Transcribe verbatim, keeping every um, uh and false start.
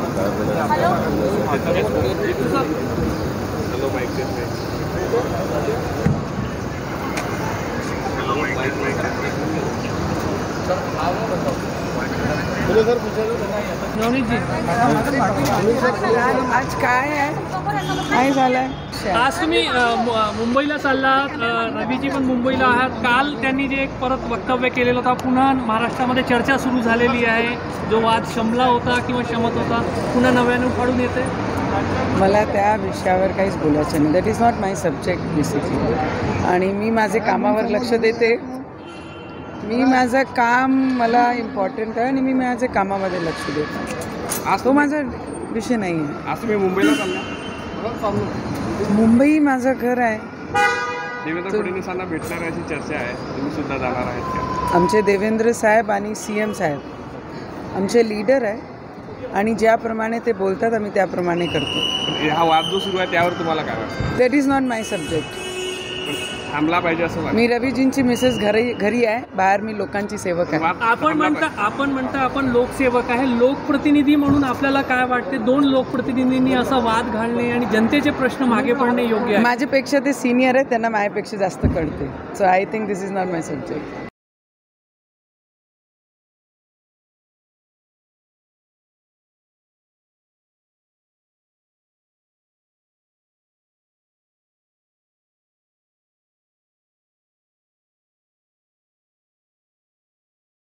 आज काय आहे काय झालंय? आज तुम्ही मुंबईला चाललात, रवीजी पण मुंबईला आहात. काल त्यांनी जे एक परत वक्तव्य केलेलं होता, पुन्हा महाराष्ट्रामध्ये चर्चा सुरू झालेली आहे. जो वाद शमला होता किंवा शमत होता पुन्हा नव्याने उफाळून येते. मला त्या विषयावर काहीच बोलायचं नाही. That is not my subject basically. आणि मी माझे कामावर लक्ष देते. मी माझं काम मला इम्पॉर्टंट आहे आणि मी माझ्या कामामध्ये लक्ष देते. आज तो माझा विषय नाही आहे. आज तुम्ही मुंबईला चालला? मुंबई माझं घर आहे. देवेंद्र फडणवीसांना भेटणार अशी चर्चा आहे, तुम्ही सुद्धा जाणार आहेत का? आमचे देवेंद्र साहेब आणि सी एम साहेब आमचे लीडर आहे आणि ज्याप्रमाणे ते बोलतात आम्ही त्याप्रमाणे करतो. हा वाद जो सुरू आहे त्यावर तुम्हाला काय वाटतं? That is not my subject. थांबला पाहिजे असं वाटतं. मी रवीजींची मिसेस घरी घरी आहे, बाहेर मी लोकांची सेवक आहे. आपण म्हणता आपण म्हणता आपण लोकसेवक आहे, लोकप्रतिनिधी म्हणून आपल्याला काय वाटते? दोन लोकप्रतिनिधींनी असा वाद घालणे आणि जनतेचे प्रश्न मागे पडणे योग्य आहे? माझ्यापेक्षा ते सिनियर आहे, त्यांना माझ्यापेक्षा जास्त कळते. So I think this is not my subject.